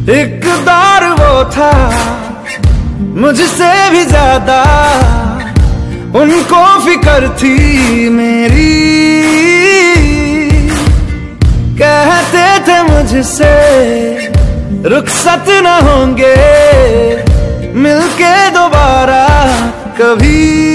एक दौर वो था मुझसे भी ज्यादा, उनको फिक्र थी मेरी। कहते थे मुझसे रुखसत न होंगे मिलके दोबारा कभी।